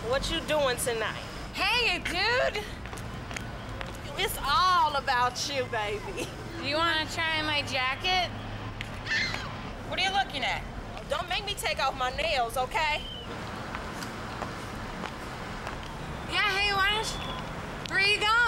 What you doing tonight? Hey, dude! It's all about you, baby. You want to try my jacket? What are you looking at? Don't make me take off my nails, okay? Yeah, hey, why don't you... Where are you going?